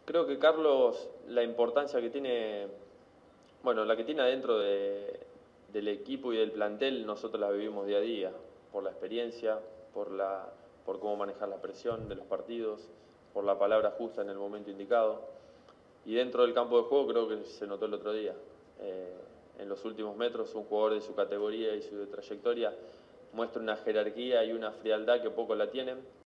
Creo que Carlos, la importancia que tiene, bueno, la que tiene adentro del equipo y del plantel, nosotros la vivimos día a día, por la experiencia, por cómo manejar la presión de los partidos, por la palabra justa en el momento indicado. Y dentro del campo de juego creo que se notó el otro día. En los últimos metros, un jugador de su categoría y su trayectoria muestra una jerarquía y una frialdad que pocos la tienen.